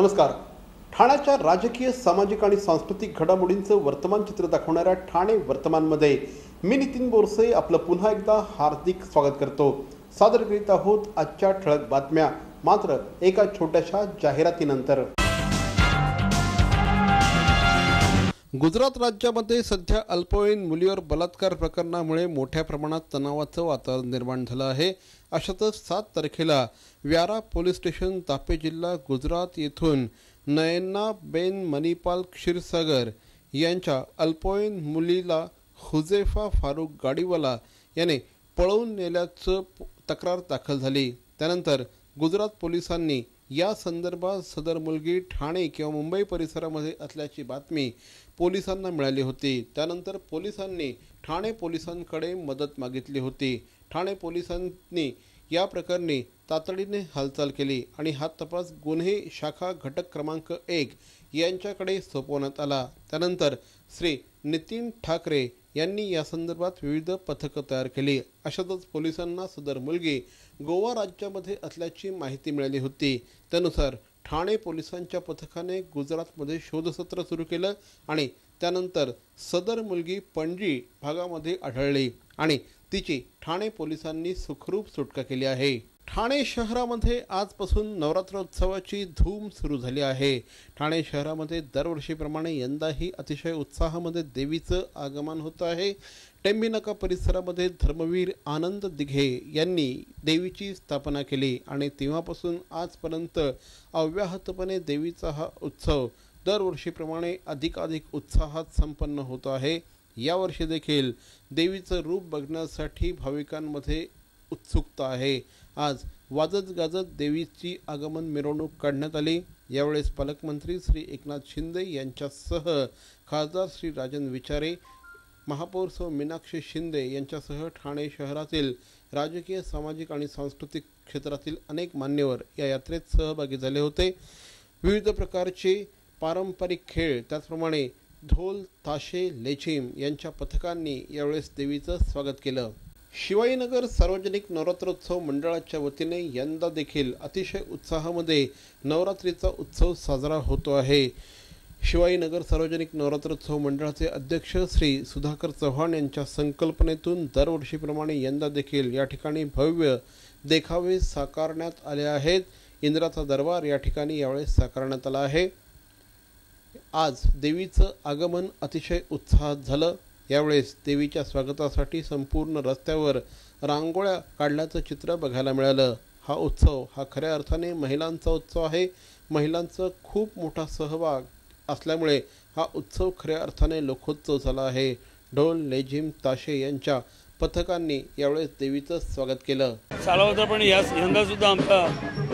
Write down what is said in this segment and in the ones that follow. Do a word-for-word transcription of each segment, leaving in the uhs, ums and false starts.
नमस्कार. ठाण्याच्या राजकीय, सामाजिक आणि सांस्कृतिक घडामोडींचं वर्तमान चित्र दाखवणाऱ्या ठाणे वर्तमानमध्ये मी नितीन बोरसे आपलं पुन्हा एकदा हार्दिक स्वागत करतो. सादर करीत आहोत आजच्या ठळक बातम्या, मात्र एका छोट्याशा जाहिरातीनंतर. गुजरात राज्यामध्ये सध्या अल्पवयीन मुलीवर बलात्कार प्रकरणामुळे मोठ्या प्रमाणात तणावाचं वातावरण निर्माण झालं आहे. अशातच सात तारखेला व्यारा पोलीस स्टेशन, तापी जिल्हा, गुजरात येथून नयना बेन मणिपाल क्षीरसागर यांच्या अल्पवयीन मुलीला हुजेफा फारूक गाडीवाला याने पळवून नेल्याचं तक्रार दाखल झाली. त्यानंतर गुजरात पोलिसांनी या संदर्भात सदर मुलगी ठाणे किंवा मुंबई परिसरामध्ये असल्याची बातमी पोलिसांना मिळाली होती. त्यानंतर पोलिसांनी ठाणे पोलिसांकडे मदत मागितली होती. ठाणे पोलिसांनी या प्रकरणी तातडीने हालचाल केली आणि हा तपास गुन्हे शाखा घटक क्रमांक एक यांच्याकडे सोपवण्यात आला. त्यानंतर श्री नितीन ठाकरे यांनी या संदर्भात विविध पथकं तयार केली. अशातच पोलिसांना सदर मुलगी गोवा राज्यामध्ये असल्याची माहिती मिळाली होती. त्यानुसार ठाणे पोलिसांच्या पथकाने गुजरातमध्ये शोधसत्र सुरू केलं आणि त्यानंतर सदर मुलगी पणजी भागामध्ये आढळली आणि तिची ठाणे पोलिसांनी सुखरूप सुटका केली आहे. ठाणे शहरामध्ये आजपासून नवरात्रोत्सवाची धूम सुरू झाली आहे. ठाणे शहरामध्ये दरवर्षीप्रमाणे यंदाही अतिशय उत्साहामध्ये देवीचं आगमन होत आहे. टेंबीनाका परिसरामध्ये धर्मवीर आनंद दिघे यांनी देवीची स्थापना केली आणि तेव्हापासून आजपर्यंत अव्याहतपणे देवीचा हा उत्सव दरवर्षीप्रमाणे अधिकाधिक उत्साहात संपन्न होतो आहे. यावर्षी देखील देवीचं रूप बघण्यासाठी भाविकांमध्ये उत्सुकता आहे. आज वाजत गाजत देवीची आगमन मिरवणूक काढण्यात आली. यावेळेस पालकमंत्री श्री एकनाथ शिंदे यांच्यासह खासदार श्री राजन विचारे, महापौर सौ मीनाक्षी शिंदे यांच्यासह ठाणे शहरातील राजकीय, सामाजिक आणि सांस्कृतिक क्षेत्रातील अनेक मान्यवर या यात्रेत सहभागी झाले होते. विविध प्रकारचे पारंपरिक खेळ, त्याचप्रमाणे ढोल, ताशे, लेझिम यांच्या पथकांनी यावेळेस देवीचं स्वागत केलं. शिवाजीनगर सार्वजनिक नवरात्रोत्सव मंडळाच्या वतीने यंदा देखील अतिशय उत्साहामध्ये नवरात्रीचा उत्सव साजरा होतो आहे. शिवाजीनगर सार्वजनिक नवरात्रोत्सव मंडळाचे अध्यक्ष श्री सुधाकर चव्हाण यांच्या संकल्पनेतून दरवर्षीप्रमाणे यंदा देखील या ठिकाणी भव्य देखावे साकारण्यात आले आहेत. इंद्राचा दरबार या ठिकाणी यावेळेस साकारण्यात आला आहे. आज देवीचं आगमन अतिशय उत्साहात झालं. यावेळेस देवीच्या स्वागतासाठी संपूर्ण रस्त्यावर रांगोळ्या काढल्याचं चित्र बघायला मिळालं. हा उत्सव हा खऱ्या अर्थाने महिलांचा उत्सव आहे. महिलांचा खूप मोठा सहभाग असल्यामुळे हा उत्सव खऱ्या अर्थाने लोकोत्सव झाला आहे. ढोल, लेझिम, ताशे यांच्या पथकांनी यावेळेस देवीचं स्वागत केलं. चालू होता, पण या यंदा सुद्धा आमचा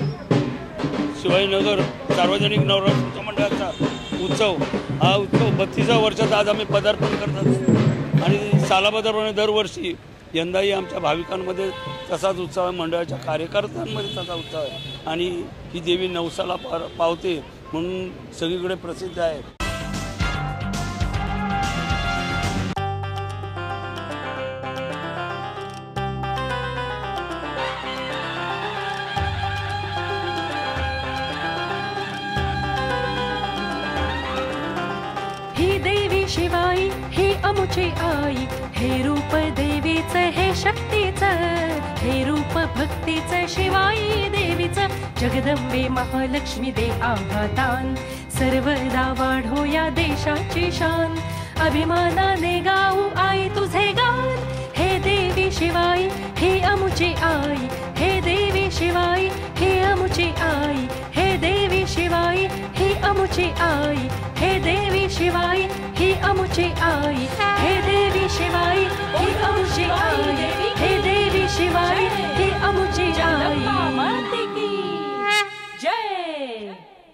शिवाजीनगर सार्वजनिक नवरात्र मंडळाचा उत्सव हा उत्सव बत्तीसा वर्षात आज आम्ही पदार्पण करतात आणि सालाबद्दलप्रमाणे दरवर्षी यंदाही आमच्या भाविकांमध्ये तसाच उत्सव आहे, मंडळाच्या कार्यकर्त्यांमध्ये तसा उत्सव आहे आणि ही देवी नवसाला पावते म्हणून सगळीकडे प्रसिद्ध आहे. ही देवी शिवाई, ही अमुची आई, हे रूप देवीचं, हे शक्तीचं, हे रूप भक्तीचं, शिवाई देवीचं. जगदंबे महालक्ष्मी दे आघातान, सर्वदा वाढो या देशाची शान. अभिमानाने गाऊ आई तुझे गान. हे देवी शिवाई, ही अमुची आई, हे देवी शिवाई, ही अमुची आई, हे देवी शिवाई, ही अमुची आई, हे देवी शिवाई, ही अमुची आई, हे देवी शिवाई, ही अमुची आई, हे देवी शिवाई, ही अमुची आई. जय.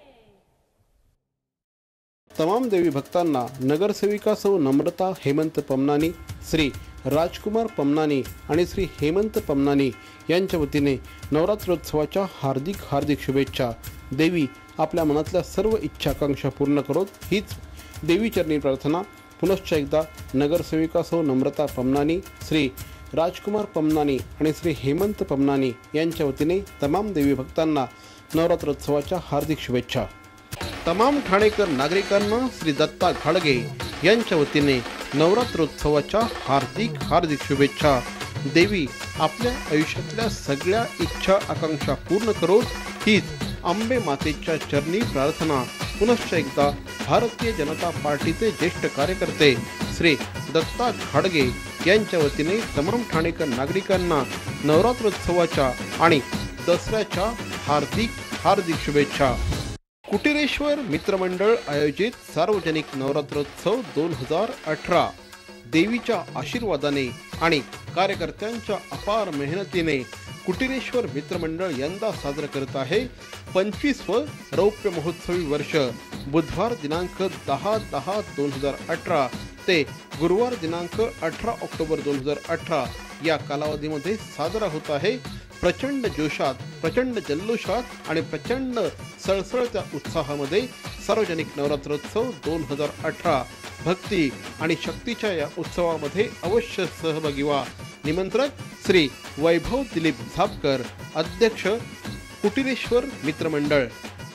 तमाम देवी भक्तांना नगरसेविका सौ नम्रता हेमंत पमनानी, श्री राजकुमार पमनानी आणि श्री हेमंत पमनानी यांच्या वतीने नवरात्रोत्सवाच्या हार्दिक हार्दिक शुभेच्छा. देवी आपल्या मनातल्या सर्व इच्छाकांक्षा पूर्ण करोत हीच देवीचरणी प्रार्थना. पुनश्च एकदा नगरसेविका सौ नम्रता पमनानी, श्री राजकुमार पमनानी आणि श्री हेमंत पमनानी यांच्या वतीने तमाम देवी भक्तांना नवरात्रोत्सवाच्या हार्दिक शुभेच्छा. तमाम ठाणेकर नागरिकांना श्री दत्ता घाडगे यांच्या वतीने नवरात्रोत्सवाच्या हार्दिक हार्दिक शुभेच्छा। देवी आपल्या आयुष्यातल्या सगळ्या इच्छा आकांक्षा पूर्ण करो हीच अंबे मातेच्या चरणी प्रार्थना। पुनश्च एकदा भारतीय जनता पार्टीचे ज्येष्ठ कार्यकर्ते श्री दत्ता घाडगे यांच्या वतीने तमाम ठाणेकर नागरिकांना नवरात्रोत्सवाच्या आणि दसऱ्याच्या हार्दिक हार्दिक शुभेच्छा। कुटीरेश्वर मित्रमंडळ आयोजित सार्वजनिक नवरात्रोत्सव दोन हजार अठरा देवीच्या आशीर्वादाने आणि कार्यकर्त्यांच्या अपार मेहनतीने कुटीरेश्वर मित्रमंडळ यंदा साजरा करत आहे पंचवीसवं रौप्य महोत्सवी वर्ष। बुधवार दिनांक दहा दहा दोन हजार अठरा ते गुरुवार दिनांक अठरा ऑक्टोबर दोन हजार अठरा या कालावधीमध्ये साजरा होत आहे। प्रचंड जोशात, प्रचंड जल्लोषात आणि प्रचंड सळसळत्या उत्साहामध्ये सार्वजनिक नवरात्रोत्सव दोन हजार अठरा भक्ती आणि शक्तीच्या या उत्सवामध्ये अवश्य सहभागी व्हा। निमंत्रक श्री वैभव दिलीप झापकर, अध्यक्ष कुटीरेश्वर मित्रमंडळ।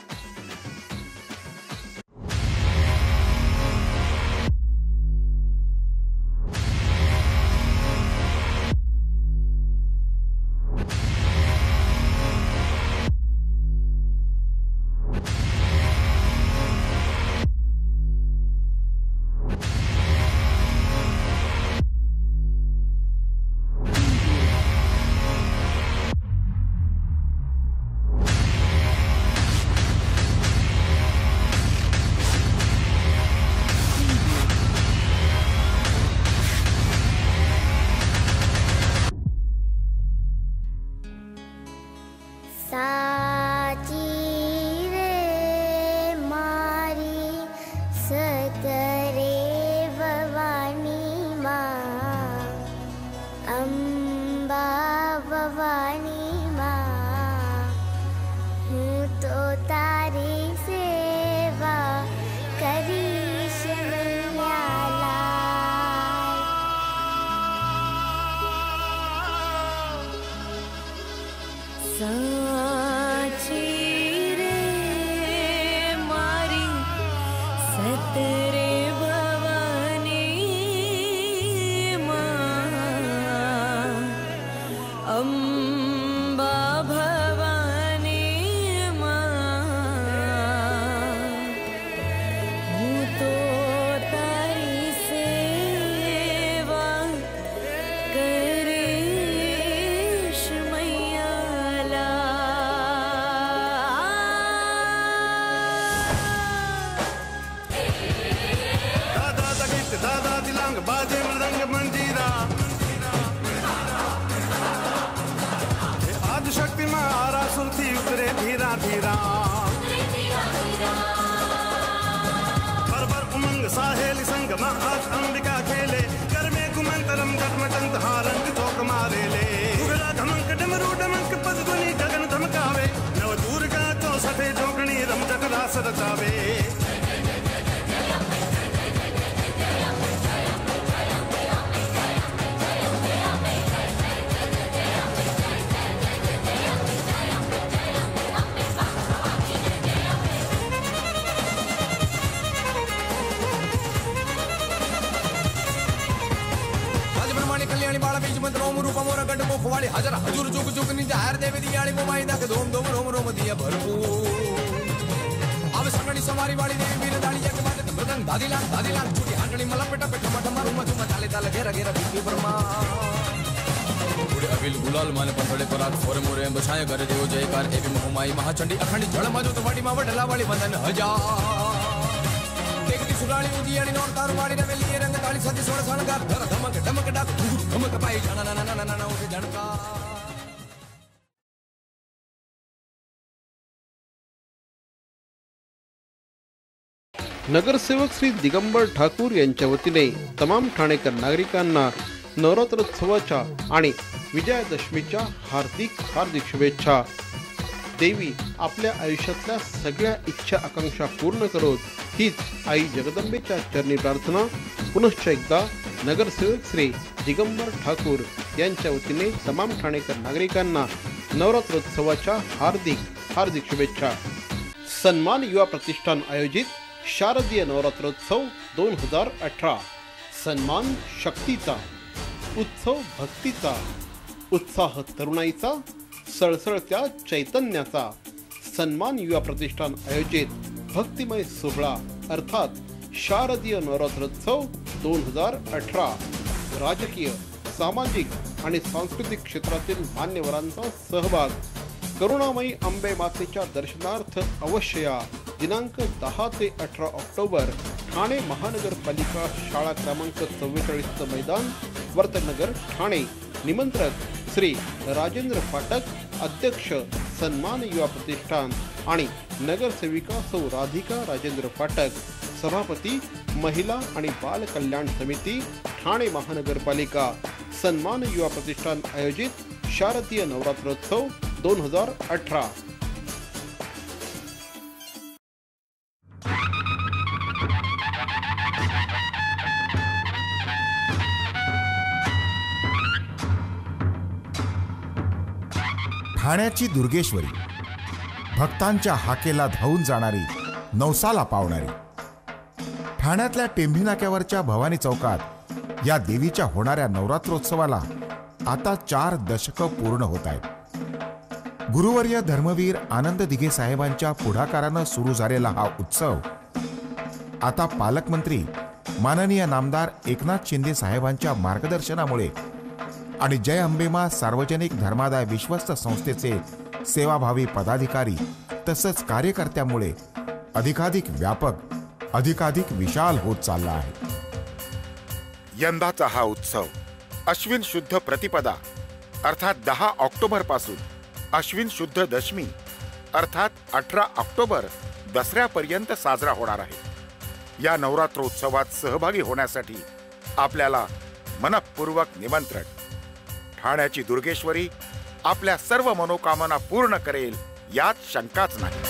साहेली संग महाज अंबिका खेले कर में गुमंतरम गटमटंत हारंग चौक मारेले उगला धमक डमरू डमक पदगुनी गगन धमकावे नव दुर्गा चौसठे जोगणी रमजट रास रचावे। फवाडी हजार हजूर जुग जुग निजा हर देवी दियाळी मोमाई दाख धोम धोम रोम रोम दिया भरपूर अब संगणी सवारी वाली देवी वीर दाड़ी के बाद मृदंग दादीला दादीला छुटी हांडणी मला पेटा पेटा मठ मारू मच मचाले ताल घेरा घेरा बिकी ब्रह्मा बुढ़े अबिल गुलाल माने पंथड़े परात फोरे मोरे बछाए करे देव जयकार एवी मोमाई महाचंडी अखंडी जळ माजो तो वाडी मा वडला वाली वंदन हजार देखती सुराली उजियाणी नोर तार वाडी ने वेली रंग ताली सती सोड़ सणगार धर धमक धमक डाक धमक पाई जाना ना ना ना ना उठे जनका। नगरसेवक श्री दिगंबर ठाकूर यांच्या वतीने तमाम ठाणेकर नागरिकांना नवरात्रोत्सवाच्या आणि विजयादशमीच्या हार्दिक हार्दिक शुभेच्छा। देवी आपल्या आयुष्यातल्या सगळ्या इच्छा आकांक्षा पूर्ण करो हीच आई जगदंबेच्या चरणी प्रार्थना। पुनश्च एकदा नगरसेवक श्री दिगंबर ठाकूर यांच्या वतीने तमाम ठाणेकर नागरिकांना नवरात्रोत्सवाच्या हार्दिक हार्दिक शुभेच्छा। सन्मान युवा प्रतिष्ठान आयोजित शारदीय नवरात्रोत्सव दोन हजार अठरा. सन्मान शक्तीचा, उत्सव भक्तीचा, उत्साह तरुणाईचा, सळसळत्या चैतन्याचा. सन्मान युवा प्रतिष्ठान आयोजित भक्तिमय सोहळा अर्थात शारदीय नवरात्रोत्सव दोन हजार अठरा. राजकीय, सामाजिक आणि सांस्कृतिक क्षेत्रातील मान्यवरांचा सहभाग. करुणामयी अंबे मातेच्या दर्शनार्थ अवश्य या. दिनांक दहा ते अठरा ऑक्टोबर. ठाणे महानगरपालिका शाळा क्रमांक चव्वेचाळीसचं मैदान, वर्तनगर, ठाणे. निमंत्रक श्री राजेंद्र फाटक, अध्यक्ष सन्मान युवा प्रतिष्ठान आणि नगरसेविका सौ राधिका राजेंद्र फाटक. सभापती महिला आणि बाल कल्याण समिती, ठाणे महानगरपालिका. सन्मान युवा प्रतिष्ठान आयोजित शारदीय नवरात्रोत्सव दोन हजार अठरा. ठाण्याची दुर्गेश्वरी, भक्तांच्या हाकेला धावून जाणारी, नवसाला पावणारी. ठाण्यातल्या टेंभी नाक्यावरच्या भवानी चौकात या देवीच्या होणाऱ्या नवरात्रोत्सवाला आता चार दशकं पूर्ण होत आहेत. गुरुवर्य धर्मवीर आनंद दिघे साहेबांच्या पुढाकारानं सुरू झालेला हा उत्सव आता पालकमंत्री माननीय नामदार एकनाथ शिंदे साहेबांच्या मार्गदर्शनामुळे आणि जय अंबेमा सार्वजनिक धर्मादाय विश्वस्त संस्थेचे सेवाभावी पदाधिकारी तसंच कार्यकर्त्यामुळे अधिकाधिक व्यापक, अधिकाधिक विशाल होत चालला आहे. यंदाचा हा उत्सव अश्विन शुद्ध प्रतिपदा अर्थात दहा ऑक्टोबर पासून अश्विन शुद्ध दशमी अर्थात अठरा ऑक्टोबर दसऱ्यापर्यंत साजरा होणार आहे. या नवरात्रोत्सवात सहभागी होण्यासाठी आपल्याला मनपूर्वक निमंत्रण. ठाण्याची दुर्गेश्वरी आपल्या सर्व मनोकामना पूर्ण करेल यात शंकाच नाही.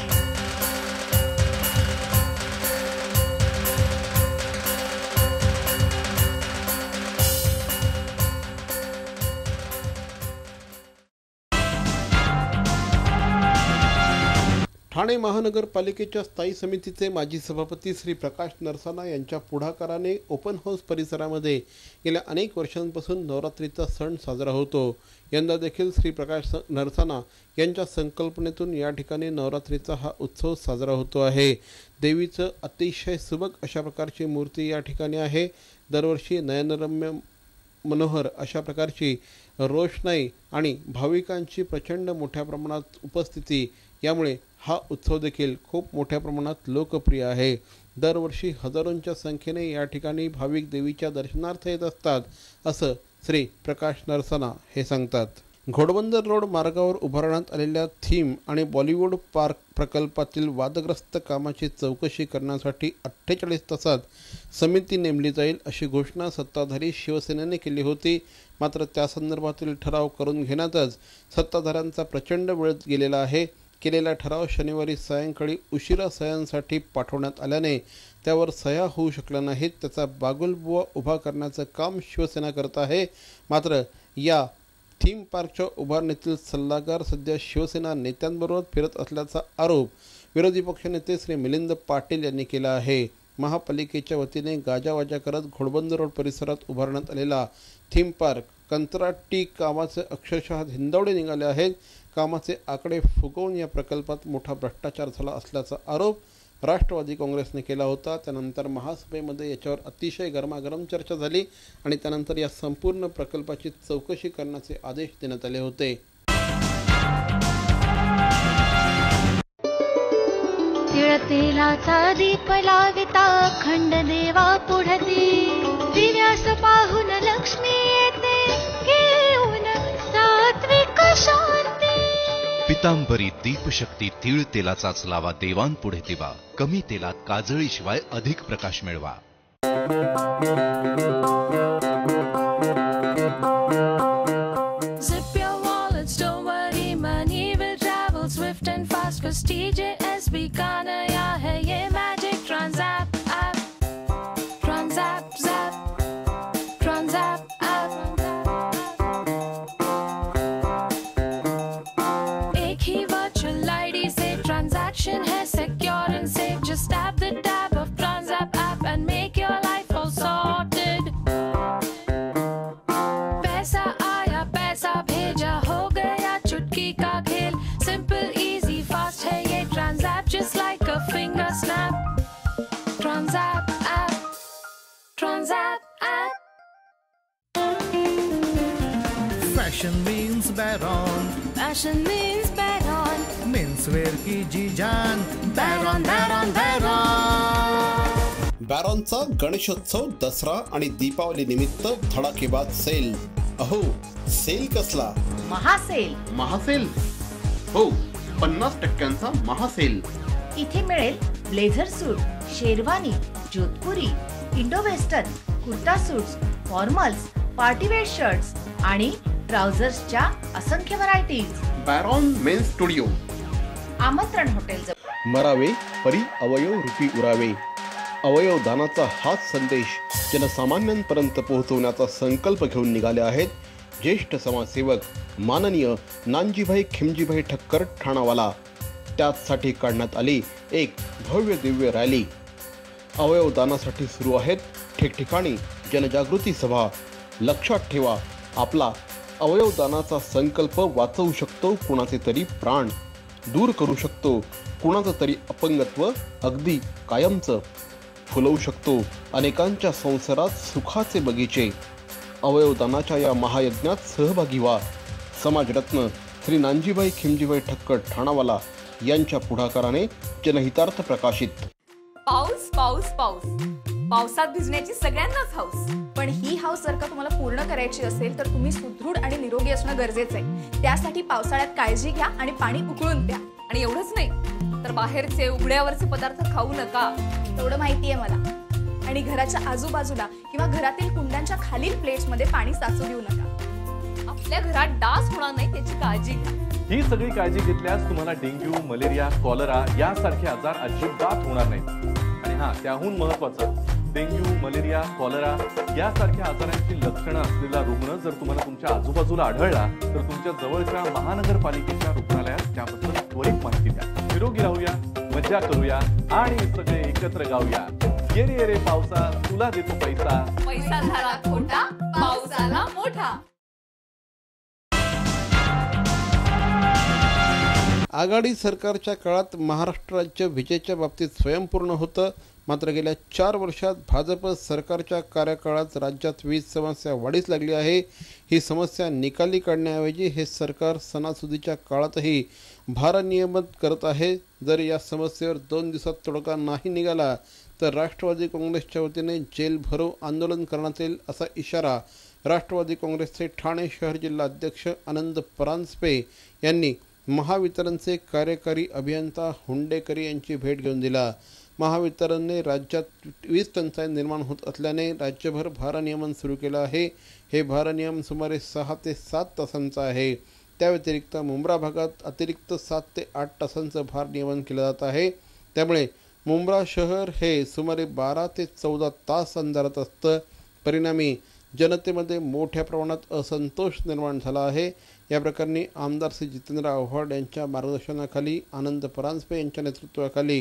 ठाणे महानगरपालिकेच्या स्थायी समितीचे माजी सभापती श्री प्रकाश नरसाना यांच्या पुढाकाराने ओपन हाऊस परिसरामध्ये गेल्या अनेक वर्षांपासून नवरात्रीचा सण साजरा होतो. यंदा देखील श्री प्रकाश नरसाना यांच्या संकल्पनेतून या ठिकाणी नवरात्रीचा हा उत्सव साजरा होतो आहे. देवीचं अतिशय सुबक अशा प्रकारची मूर्ती या ठिकाणी आहे. दरवर्षी नयनरम्य मनोहर अशा प्रकारची रोषणाई आणि भाविकांची प्रचंड मोठ्या प्रमाणात उपस्थिती यामुळे हा उत्सव देखील खूप मोठ्या प्रमाणात लोकप्रिय आहे. दरवर्षी हजारोंच्या संख्येने या ठिकाणी भाविक देवीच्या दर्शनार्थ येत असतात असं श्री प्रकाश नरसाना हे सांगतात. घोडबंदर रोड मार्गावर उभारण्यात आलेल्या थीम आणि बॉलिवूड पार्क प्रकल्पातील वादग्रस्त कामाची चौकशी करण्यासाठी अठ्ठेचाळीस तासात समिती नेमली जाईल अशी घोषणा सत्ताधारी शिवसेनेने केली होती. मात्र त्या संदर्भातील ठराव करून घेण्यातच सत्ताधाऱ्यांचा प्रचंड वेळ गेलेला आहे. केलेला ठराव शनिवारी सायंकाळी उशिरा सह्यांसाठी पाठवण्यात आल्याने त्यावर सह्या होऊ शकल्या नाहीत. त्याचा बागुलबुवा उभा करण्याचं काम शिवसेना करत आहे. मात्र या थीम पार्कच्या उभारणीतील सल्लागार सध्या शिवसेना नेत्यांबरोबर फिरत असल्याचा आरोप विरोधी पक्षनेते श्री मिलिंद पाटील यांनी केला आहे. महापालिकेच्या वतीने गाजावाजा करत घोडबंदर रोड परिसरात उभारण्यात आलेला थीम पार्क कंत्राटी कामाचे अक्षरशः हिंदवडे निघाले आहेत. कामाचे आकडे फुगवून या प्रकल्पात मोठा भ्रष्टाचार झाला असल्याचा आरोप राष्ट्रवादी काँग्रेसने केला होता. त्यानंतर महासभेमध्ये याच्यावर अतिशय गरमागरम चर्चा झाली आणि त्यानंतर या संपूर्ण प्रकल्पाची चौकशी करण्याचे आदेश देण्यात आले होते. तिळतेलाचा दीप लाविता अखंड देवा पुढती दिव्यास पाहून लक्ष्मी येते घेऊन सात्विक शांती. पितांबरी दीपशक्ती तीळ तेलाचाच लावा देवांपुढे दिवा. कमी तेलात काजळीशिवाय अधिक प्रकाश मिळवा. Zip your wallets, don't worry money will travel swift and fast cause T J S B का नया है ये magic Transapp app. Transapp zap Transapp app. एक ही virtual I D से transaction है Transat app. Transat app. Fashion means Baron, Fashion means Baron. Men's wear की जी जान, बैरॉन बैरॉन बैरॉन। बॅरॉनचा गणेशोत्सव, दसरा आणि दीपावली निमित्त धडाकेबाज सेल. अहो, सेल कसला? महासेल. महासेल? हो, पन्नास टक्क्यांचा महासेल. इथे मिळेल blazer suit, sherwani, Jodhpuri, Indo western, kurta suits, formals, party wear shirts आणि ट्राउझर्सच्या असंख्य व्हरायटीज. बॅरॉन मेन्स स्टुडिओ, आमंत्रण हॉटेल जवळ. मरावे परी अवयव रूपी उरावे. अवयव दानाचा हाच संदेश जनसामान्यांपर्यंत पोहोचवण्याचा संकल्प घेऊन निघाले आहेत ज्येष्ठ समाजसेवक माननीय नानजीभाई खिमजीभाई ठक्कर ठाणावाला. त्याचसाठी काढण्यात आली एक भव्य दिव्य रॅली. अवयव दानासाठी सुरू आहेत ठिकठिकाणी जनजागृती सभा. लक्षात ठेवा, आपला अवयव दानाचा संकल्प वाचवू शकतो कुणाचे तरी प्राण, दूर करू शकतो कुणाचं तरी अपंगत्व अगदी कायमचं, फुलवू शकतो अनेकांच्या संसारात सुखाचे बगीचे. अवयवदानाच्या या महायज्ञात सहभागी व्हा. समाजरत्न श्री नानजीभाई खिमजीभाई ठक्कर ठाणावाला यांच्या पुढाकाराने जनहितार्थ प्रकाशित. पाऊस पाऊस पाऊस पावसात भिजण्याची सगळ्यांनाच हौस, पण ही हौस जर का तुम्हाला पूर्ण करायची असेल तर तुम्ही सुदृढ आणि निरोगी असणं गरजेचं आहे. त्यासाठी पावसाळ्यात काळजी घ्या आणि पाणी उकळून प्या. आणि एवढंच नाही तर बाहेरचे उघड्यावरचे पदार्थ खाऊ नका, एवढं माहितीये मला. आणि घराच्या आजूबाजूला किंवा घरातील कुंड्यांच्या खालील प्लेट्समध्ये पाणी साचू देऊ नका. आपल्या घरात डास होणार नाही त्याची काळजी घ्या. ही सगळी काळजी घेतल्यास तुम्हाला डेंग्यू, मलेरिया, कॉलरा यासारखे आजार अजिबात होणार नाहीत. आणि हा, त्याहून महत्वाचं, डेंग्यू, मलेरिया, कॉलरा यासारख्या आजारांची लक्षणं असलेला रुग्ण जर तुम्हाला तुमच्या आजूबाजूला आढळला तर तुमच्या जवळच्या महानगरपालिकेच्या रुग्णालयात त्याबद्दल त्वरित माहिती द्या. निरोगी राहूया, मज्जा करूया आणि सगळे एकत्र गाऊया. ये रे ये रे पावसा, तुला देतो पैसा, पैसा झाला खोटा, पाऊस आला मोठा. आघाडी सरकारच्या काळात महाराष्ट्र राज्य विजेच्या बाबतीत स्वयंपूर्ण होतं. मात्र गेल्या चार वर्षात भाजप सरकारच्या कार्यकाळात राज्यात वीज समस्या वाढीस लागली आहे. ही समस्या निकाली काढण्याऐवजी हे सरकार सणासुदीच्या काळातही भारनियमन करत आहे. जर या समस्येवर दोन दिवसात तोडगा नाही निघाला तर राष्ट्रवादी काँग्रेसच्या वतीने जेल भरो आंदोलन करण्यात येईल असा इशारा राष्ट्रवादी काँग्रेसचे ठाणे शहर जिल्हा अध्यक्ष आनंद परांजपे यांनी महावितरणचे कार्यकारी अभियंता हुंडेकरी यांची भेट घेऊन दिला. महावितरणने राज्यात वीज टंचाई निर्माण होत असल्याने राज्यभर भारनियमन सुरू केलं आहे. हे भारनियम सुमारे सहा ते सात तासांचा आहे. त्या व्यतिरिक्त मुंब्रा भागात अतिरिक्त सात ते आठ तासांचं भारनियमन केलं जात आहे. त्यामुळे मुंब्रा शहर हे सुमारे बारा ते चौदा तास अंधारात असतं. परिणामी जनतेमध्ये मोठ्या प्रमाणात असंतोष निर्माण झाला आहे. या प्रकरणी आमदार श्री जितेंद्र आव्हाड यांच्या मार्गदर्शनाखाली आनंद परांजपे यांच्या नेतृत्वाखाली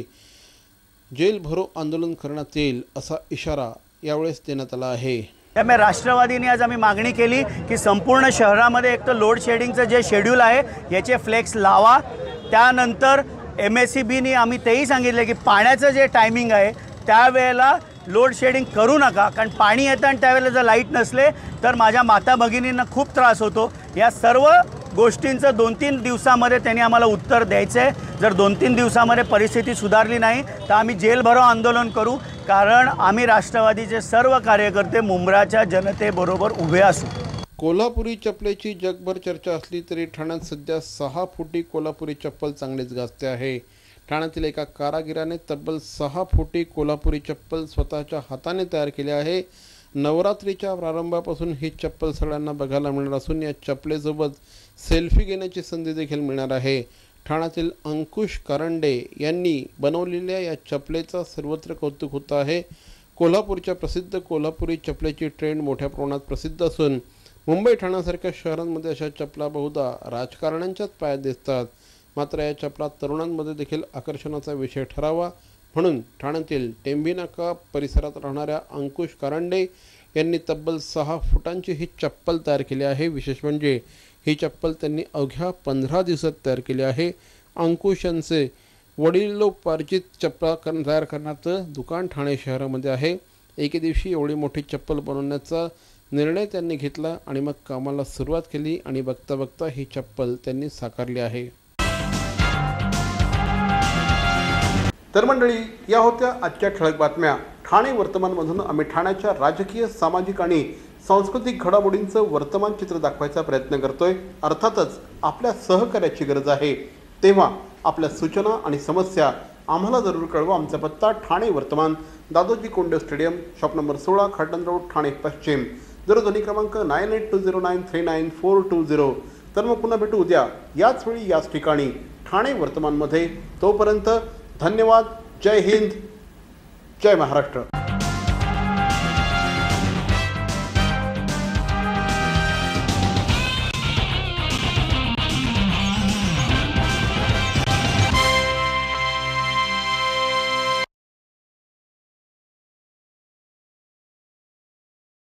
जेल भरो आंदोलन करण्यात येईल असा इशारा यावेळेस देण्यात आला आहे. त्यामुळे राष्ट्रवादीने आज आम्ही मागणी केली की संपूर्ण शहरामध्ये एक तर लोड शेडिंगचं जे शेड्यूल आहे याचे फ्लेक्स लावा. त्यानंतर एम एस सी बीने आम्ही तेही सांगितले की पाण्याचं जे टायमिंग आहे त्यावेळेला लोड शेडिंग करू नका, कारण पाणी येतं आणि त्यावेळेला जर लाईट नसले तर माझ्या माता भगिनींना खूप त्रास होतो. या सर्व गोष्टींचं दोन तीन दिवसामध्ये त्यांनी आम्हाला उत्तर द्यायचं आहे. जर दोन तीन दिवसामध्ये परिस्थिती सुधारली नाही तर आम्ही जेल भरो आंदोलन करू, कारण आम्ही राष्ट्रवादीचे सर्व कार्यकर्ते मुंब्राच्या जनतेबरोबर उभे असू. कोल्हापुरी चप्पलेची जगभर चर्चा असली तरी ठाण्यात सध्या सहा फुटी कोल्हापुरी चप्पल चांगलीच गाजते आहे. ठाण्यातील एका कारागिराने तब्बल सहा फुटी कोल्हापुरी चप्पल स्वतःच्या हाताने तयार केली आहे. नवरात्रीच्या प्रारंभापासून ही चप्पल सगळ्यांना बघायला मिळणार असून या चप्पलेसोबत सेल्फी घेण्याची संधी देखील मिळणार आहे. ठाण्यातील अंकुश कारंडे यांनी बनवलेल्या या चप्पलेचा सर्वत्र कौतुक होत आहे. कोल्हापूरच्या प्रसिद्ध कोल्हापुरी चप्पलेची ट्रेंड मोठ्या प्रमाणात प्रसिद्ध असून मुंबई ठाण्यासारख्या शहरांमध्ये अशा चपला बहुधा राजकारण्यांच्याच पायात दिसतात. मात्र या चपला तरुणांमध्ये देखील आकर्षणाचा विषय ठरावा म्हणून ठाण्यातील टेंभीनाका परिसरात राहणाऱ्या अंकुश कारंडे यांनी तब्बल सहा फुटांची ही चप्पल तयार केली आहे. विशेष म्हणजे ही चप्पल त्यांनी अवघ्या पंधरा दिवसात तयार केली आहे. अंकुश यांचे वडिलोपार्जित चप्पल कर- तयार करण्याचं दुकान ठाणे शहरामध्ये आहे. एके दिवशी एवढी मोठी चप्पल बनवण्याचा निर्णय त्यांनी घेतला आणि मग कामाला सुरुवात केली आणि बघता बघता ही चप्पल त्यांनी साकारली आहे. तर मंडळी, या होत्या आजच्या ठळक बातम्या. ठाणे वर्तमानमधून आम्ही ठाण्याच्या राजकीय, सामाजिक आणि सांस्कृतिक घडामोडींचं वर्तमान चित्र दाखवायचा प्रयत्न करतोय. अर्थातच आपल्या सहकार्याची गरज आहे, तेव्हा आपल्या सूचना आणि समस्या आम्हाला जरूर कळवा. आमचा पत्ता ठाणे वर्तमान, Dadoji Konde stadium, shop number सोळा, खड्डन रोड, ठाणे पश्चिम. दूरध्वनी क्रमांक nine eight two zero nine three nine four two zero. तर मग पुन्हा भेटू उद्या याच वेळी याच ठिकाणी ठाणे वर्तमानमध्ये. तोपर्यंत धन्यवाद. जय हिंद, जय महाराष्ट्र.